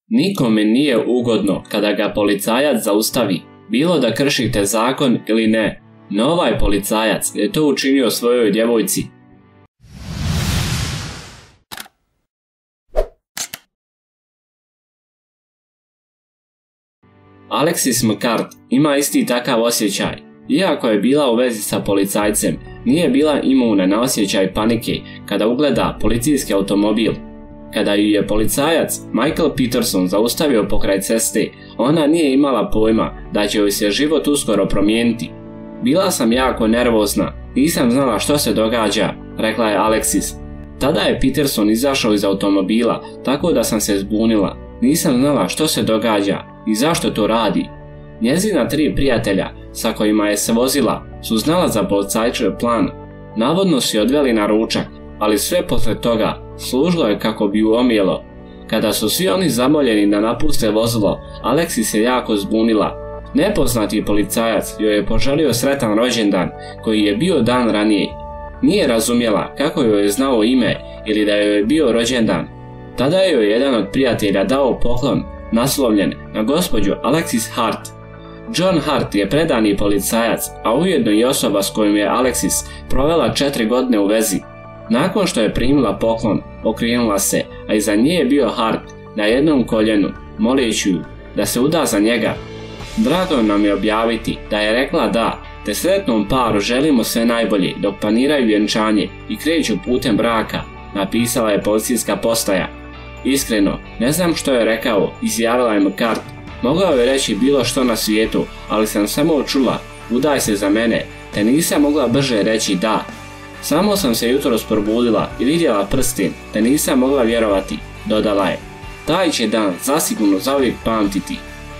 Nikome nije ugodno kada ga policajac zaustavi, bilo da kršite zakon ili ne, no ovaj policajac je to učinio svojoj djevojci. Alexis McCart ima isti takav osjećaj. Iako je bila u vezi sa policajcem, nije bila imuna na osjećaj panike kada ugleda policijski automobil. Kada ju je policajac Michael Peterson zaustavio pokraj ceste, ona nije imala pojma da će joj se život uskoro promijeniti. Bila sam jako nervozna, nisam znala što se događa, rekla je Alexis. Tada je Peterson izašao iz automobila, tako da sam se zbunila. Nisam znala što se događa i zašto to radi. Njezina 3 prijatelja sa kojima je se vozila su znala za policajčev plan. Navodno su je odveli na ručak, ali sve posle toga služilo je kako bi ju omijelo. Kada su svi oni zamoljeni da napuste vozilo, Alexis se jako zbunila. Nepoznati policajac joj je poželio sretan rođendan koji je bio dan ranije. Nije razumjela kako joj je znao ime ili da joj je bio rođendan. Tada je joj jedan od prijatelja dao poklon naslovljen na gospođu Alexis Hart. John Hart je predani policajac, a ujedno i osoba s kojom je Alexis provela 4 godine u vezi. Nakon što je primila poklon, okrenula se, a iza nje je bio Hart na jednom koljenu, moleći ju da se uda za njega. Drago nam je objaviti da je rekla da, te sretnom paru želimo sve najbolje dok planiraju vjenčanje i kreću putem braka, napisala je policijska postaja. Iskreno, ne znam što je rekao, izjavila je McCart. Mogao je reći bilo što na svijetu, ali sam samo čula, udaj se za mene, te nisam mogla brže reći da. Samo sam se jutros probudila i vidjela prstin, te nisam mogla vjerovati, dodala je. Taj će dan zasigurno zauvijek pamtiti.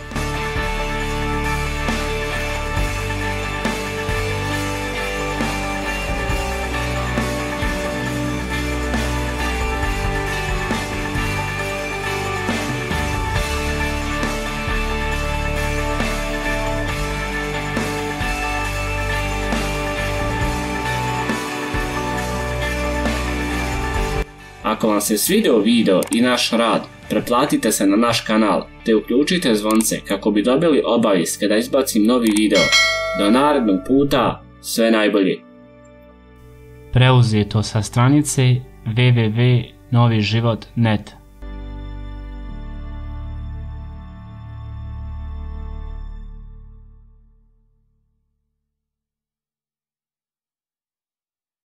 Ako vam se svidio video i naš rad, pretplatite se na naš kanal te uključite zvonce kako bi dobili obavijest kada izbacim novi video. Do narednog puta, sve najbolje. Preuzeto sa stranice www.noviživot.net